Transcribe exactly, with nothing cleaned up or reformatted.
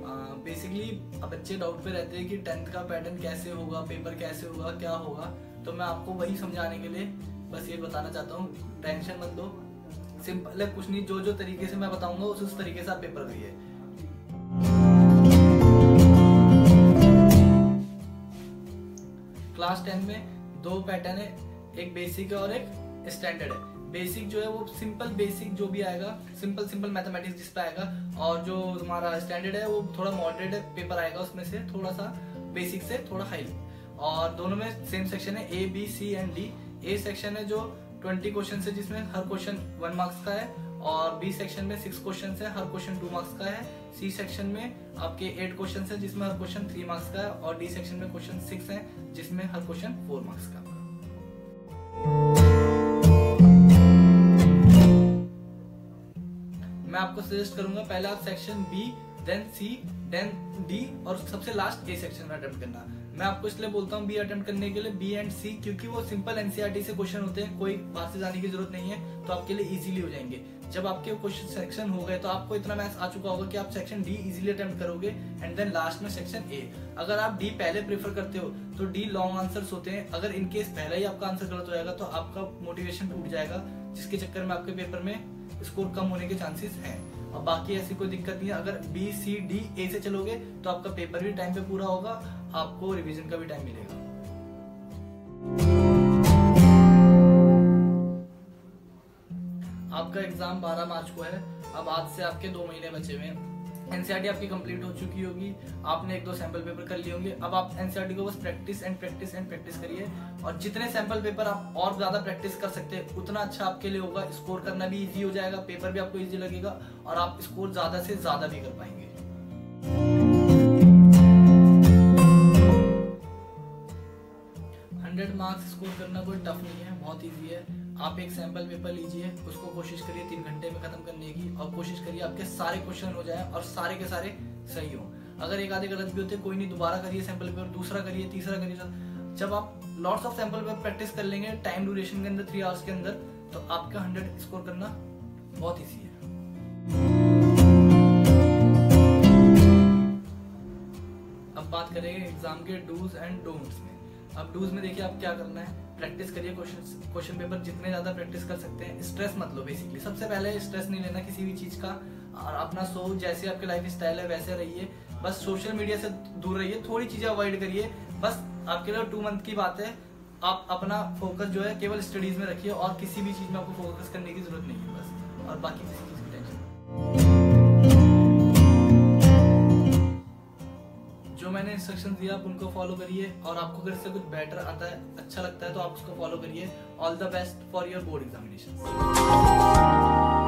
Basically अब बच्चे doubt पे रहते हैं कि टेंथ का पैटर्न कैसे होगा, पेपर कैसे होगा, क्या होगा। तो मैं आपको वही समझाने के लिए बस ये बताना चाहता हूँ, टेंशन मत लो, सिंपल है, कुछ नहीं, जो जो तरीके से मैं बताऊंगा उस उस तरीके से आप पेपर करिए। क्लास टेन में दो पैटर्न है, एक बेसिक है और एक स्टैंडर्ड है। बेसिक जो है वो सिंपल बेसिक जो भी आएगा, सिंपल सिंपल मैथमेटिक्स जिस पे आएगा, और जो तुम्हारा स्टैंडर्ड है वो थोड़ा मॉडरेट पेपर आएगा, उसमें से थोड़ा सा बेसिक से थोड़ा हाई। और दोनों में सेम सेक्शन है, A B C and D. A section है जो ट्वेंटी क्वेश्चन है जिसमें हर क्वेश्चन वन मार्क्स का है, और बी सेक्शन में सिक्स क्वेश्चन है, हर क्वेश्चन टू मार्क्स का है। सी सेक्शन में आपके एट क्वेश्चन है जिसमें हर क्वेश्चन थ्री मार्क्स का है, और डी सेक्शन में क्वेश्चन सिक्स है जिसमें हर क्वेश्चन फोर मार्क्स का। मैं आपको सजेस्ट करूंगा पहले आप section B, then C, then D, और सबसे लास्ट ए सेक्शन में अटेम्प्ट करना। मैं आपको इसलिए बोलता हूँ बी अटेम्प्ट करने के लिए, बी एंड सी, क्योंकि वो सिंपल एनसीईआरटी से क्वेश्चन होते हैं, कोई बाहर से जाने की जरूरत नहीं है, तो आपके लिए इजीली हो जाएंगे। जब आपके क्वेश्चन सेक्शन हो गए तो आपको इतना मैथ्स आ चुका होगा कि आप सेक्शन डी इजीली अटेम्प्ट करोगे, एंड देन लास्ट में सेक्शन ए। अगर आप डी पहले प्रेफर करते हो तो डी लॉन्ग आंसर्स होते हैं, अगर इनकेस पहले ही आपका आंसर गलत हो जाएगा तो आपका मोटिवेशन टूट जाएगा, जिसके चक्कर में आपके पेपर में स्कोर कम होने के चांसेस हैं। और बाकी ऐसी कोई दिक्कत नहीं है, अगर बी सी डी ए से चलोगे तो आपका पेपर भी टाइम पे पूरा होगा, आपको रिवीजन का भी टाइम मिलेगा। आपका एग्जाम बारह मार्च को है, अब आज से आपके दो महीने बचे हुए हैं। एनसीईआरटी आपकी कंप्लीट हो चुकी होगी, आपने एक दो सैंपल पेपर कर लिए होंगे। अब आप एनसीईआरटी को बस practice and practice and practice करिए, और जितने सैंपल पेपर आप और ज्यादा प्रैक्टिस कर सकते हैं उतना अच्छा आपके लिए होगा। स्कोर करना भी इजी हो जाएगा, पेपर भी आपको इजी लगेगा, और आप स्कोर ज्यादा से ज्यादा भी कर पाएंगे। हंड्रेड मार्क्स स्कोर करना कोई टफ नहीं है, बहुत इजी है। आप एक सैंपल पेपर लीजिए, उसको कोशिश करिए तीन घंटे में खत्म करने की, और कोशिश करिए आपके सारे क्वेश्चन हो जाए और सारे के सारे सही हो। अगर एक आधे गलत भी होते कोई नहीं, दोबारा करिए सैंपल पेपर, दूसरा करिए, तीसरा करिए। जब आप lots of sample paper practice कर लेंगे टाइम ड्यूरेशन के अंदर, थ्री आवर्स के अंदर, तो आपका हंड्रेड स्कोर करना बहुत ईजी है। अब बात करेंगे एग्जाम के डूज एंड डोंट्स में। अब डूज में देखिए आप क्या करना है, प्रैक्टिस करिए क्वेश्चन क्वेश्चन पेपर जितने ज्यादा प्रैक्टिस कर सकते हैं। स्ट्रेस मत लो, बेसिकली सबसे पहले स्ट्रेस नहीं लेना किसी भी चीज का, और अपना सो जैसे आपके लाइफ स्टाइल है वैसे रहिए। बस सोशल मीडिया से दूर रहिए, थोड़ी चीजें अवॉइड करिए। बबस आपके लिए टू मंथ की बात है, आप अपना फोकस जो है केवल स्टडीज में रखिए, और किसी भी चीज में आपको फोकस करने की जरूरत नहीं है बस, और बाकी किसी चीज की टेंशन। जो मैंने इंस्ट्रक्शन दिया आप उनको फॉलो करिए, और आपको अगर इससे कुछ बेटर आता है, अच्छा लगता है, तो आप उसको फॉलो करिए। All the best for your board examination.